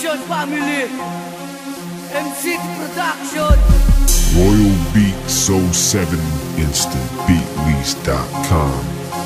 Production family, MCT Production, Royal Beats 07 InstantBeatLease.com.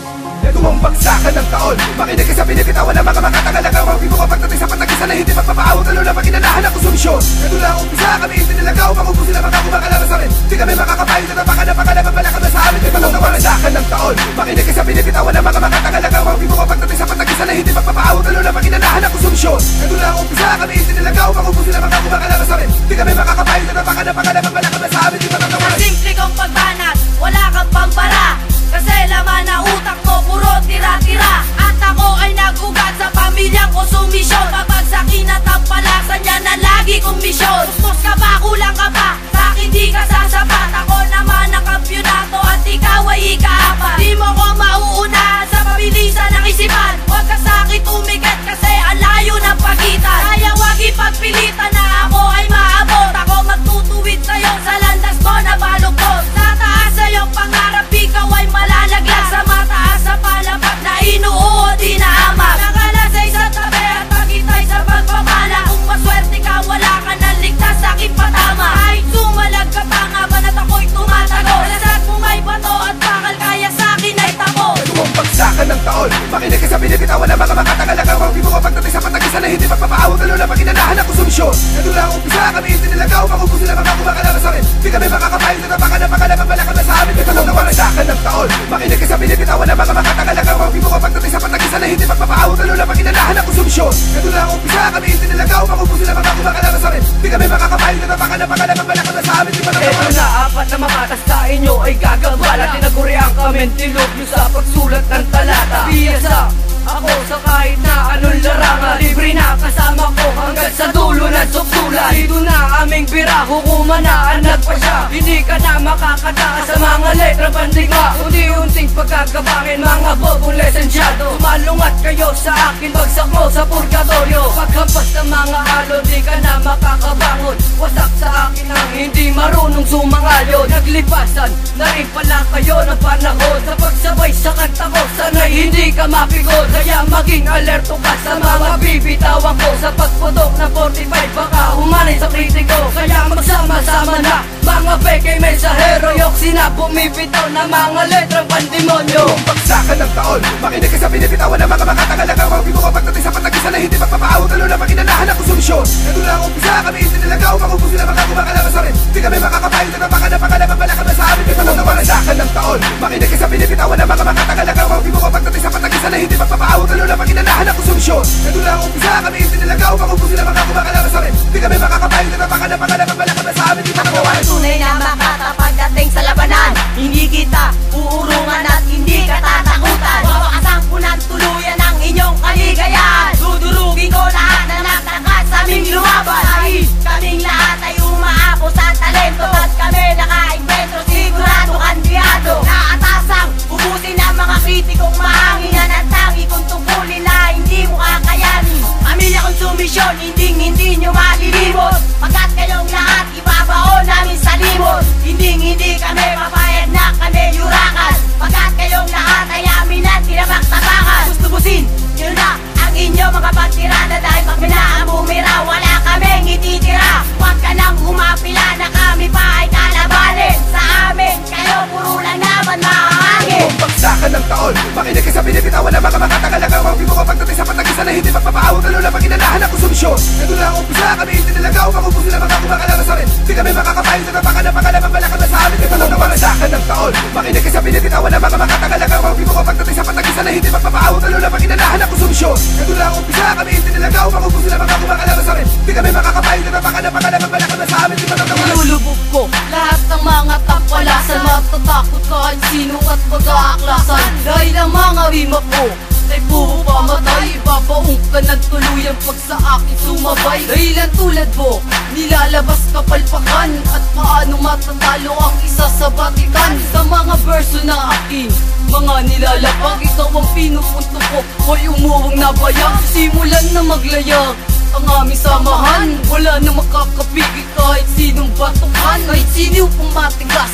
Ito ang bagsakan ng taon. Makinig ka sa binibitawan ng mga makatangalagang mawin mo kapagdating sa patagisan na hindi magpapaawag lalo na pag inanahan ang konsumisyon. Ito lang ang umpisa, kami itinilagaw, makubusin na magkakumakalaman sa amin. Di kami makakapahin na napakalaman na sa amin. Ito ang bagsakan ng taon. Makinig ka sa binibitawan ng mga makatangalagang mawin mo kapagdating sa patagisan na hindi magpapaawag lalo na pag inanahan ang konsumisyon. Ito lang ang umpisa, kami itinilagaw, makubusin na magkakumakalaman sa amin. Di kami makakapahin na napakalaman sa amin. Simple kong pagbanat, wala kang pampara. Kasi laman na utak mo, puro tira-tira. At ako ay nagugat sa pamilyang konsumisyon. Babagsakin at ang palasan niya na lagi kong misyon. Kustos ka ba, kulang ka pa, sa akin di ka sasapat. Ako naman ang kampyonato at ikaw ay ikaapat. Di mo ko mauunahan sa pabilisan ng isipan. Huwag ka sa akin tumigat kasi ang layo ng pagitan. Kaya wag ipagpilitan na ako ay maabot. Ako magtutuwid sa'yo sa landas mo na baluktot. Tataas sa'yong pangarap, ikaw ay malalaglag sa mataas sa palapag na inuo di naamag. Nakalasay sa tabi at pagitay sa pagpapala. Kung maswerte ka, wala ka nang ligtas sa aking patama. Kahit sumalag ka pa nga ba at ako'y tumatago. Alasat mo may bato at bakal kaya sa akin ay tapo. Ito ang bagsakan ng taon. Makinig ka sa binibitawan ng mga makatangalagang mawin mo kapagdating sa patagisan na hindi magpapaawag lalo na pag inanahan ang konsumisyon. Ito lang ang umpisa, kami itinilagaw, makubusin na magkakumakalaman sa amin. Di kami makakapahin na napakalaman sa amin. Ito ang bagsakan ng taon. Makinig ka sa binibitawan ng mga makatangalagang mawin mo kapagdating sa patagisan na hindi magpapaawag lalo na pag inanahan ang konsumisyon. Ito lang ang umpisa, kami itinilagaw, makubusin na magkakumakalaman sa amin. Di kami makakapahin na napakalaman sa amin. Ito na apat na mata sa inyo ay gagambala. Tinagurihan kami tilog nyo sa pagsulat ng talata. Piyasa ako sa kahit na anong larangan. Libre na kasama ko hanggang sa dulo ng suksulan. Dito na aming bira, hukuman na anak pa siya. Hindi ka na makakatakas sa mga letra bandigma. Unti-unting pagkagabangin mga bobong lesensyado. Sumalungat kayo sa akin, bagsak mo sa purgatorio. Paghampas ng mga alon, di ka na makakabangon. Wasak sa akin ang hindi marunong sumangayon. Naglipasan na rin pala kayo ng panahon. Sa pagsabay sa kanta ko, sana'y hindi ka mapigod. Kaya maging alerto ka sa mga bibitawan ko. Sa pagputok na 45, baka humanay sa kritiko. Kaya magsama-sama na mga peke mensahero. Yoksi na bumibitaw na mga letrang pandemonyo. Ang bagsakan ng taon. Makinig ka sa binibitawan ng mga makatangalagang mawin mo kapagdating sa patagisan na hindi magpapaawag lalo na pag inanahan ang konsumisyon. Ito lang ang umpisa, kami itinilagaw, makubusin na magkakumakalaman sa amin. Di kami makakapahin na napakalaman sa amin. Ito ang bagsakan ng taon. Makinig ka sa binibitawan ng mga makatangalagang mawin mo kapagdating sa patagisan na hindi magpapaawag lalo na pag inanahan ang konsumisyon. Ito lang ang umpisa, kami itinilagaw, makubusin na magkakumakalaman sa amin. Di kami makakapahin na napakalaman sa amin. Tunay na makatapag dating sa labanan. Hindi kita uurungan at hindi ka tatakutan. Wawakasan ko ng tuluyan ang inyong kaligayahan. Dudurugin ko lahat na nagtakas sa aming lumaban. Dahil kaming lahat ay umaako sa talento. At kami naka-inventro, sigurado kandiyado. Naatasang ubusin ang mga kritikong mahanginan. At tangi kong tungkulin na hindi mo kakayanin. Pamilya konsumisyon, hindi nyo malilimot. Pagkat kayong lahat ibabaon namin sa limot. Hindi kami papayag na kami yurakan. Pagkat kayong lahat ay amin at tinabaktabakan. Gustubusin nyo na ang inyong mga pagtirada. Dahil pag minaan bumira, wala kaming ititira. Huwag ka nang humapila na kami pa ay kalabanin. Sa amin kayo puro lang naman mahangin. Ang bagsakan ng taon. Makinig ka sa binibitawan ng mga makatangalagang mawin mo kapagdating sa patagisan na hindi magpapaawag lalo na pag inanahan ang konsumisyon. Ito lang ang umpisa, kami itinilagaw, makubusin na magkakumakalaman sa amin. Di kami makakapahin na napakalaman sa amin. Ito lang ang bagsakan ng taon. Makinig ka sa binibitawan ng mga makatangalagang mawin mo kapagdating sa patagisan na hindi magpapaawag lalo na pag inanahan ang konsumisyon. Ito lang ang umpisa, kami itinilagaw, makubusin na magkakumakalaman sa amin. Di kami makakapahin na napakalaman sa amin. Ilulubog ko lahat ng mga tampalasan. Matatakot kahit sino at mag-aaklasan. Dahil ang mga rima ko ay puro pamatay. Ibabaong ka ng tuluyan pag sa akin sumabay. Dahilan tulad mo, nilalabas kapalpakan. At paano matatalo ang isa sa batikan. Sa mga verso na aking mga nilalapag, ikaw ang pinupunto ko, hoy umuwang nabayag. Simulan na maglayag ang aming samahan. Wala na makakapigil kahit sinong batukan. Kahit sino pang matigas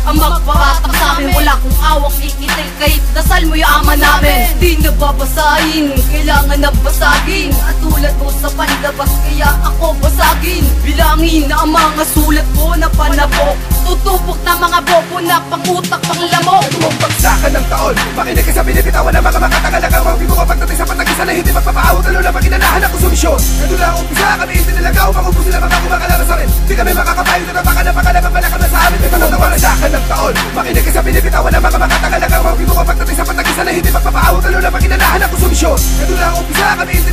ang magpapatak sa amin. Wala kong awak ikitil kahit dasal mo yung ama namin. Di na babasahin, kailangan na basagin. At tulad mo sa pandabas kaya ako basagin. Bilangin na ang mga sulat ko na panabok. Tutupok na mga bobo na pangutak pang lamok. Tumong bagsakan ng taon, makinig ka sa binibitawan ng mga makatangalang ang mga mo pagdating sa pagtagisa na hindi magpapaawat. Lalo na paginanahan ang konsumisyon. Ito lang ang umpisa, kami itinilagaw. Makupo sila mga kumakalala sa amin. Di kami makakapayo na napakalaban na sa amin. Ito lang ang bagsakan ng taon, makinig ka sa binibitawan ng mga makatangalang ang mga mo pagdating sa pagtagisa na hindi magpapaawat. Lalo na paginanahan ang konsumisyon. Ito lang ang umpisa, kami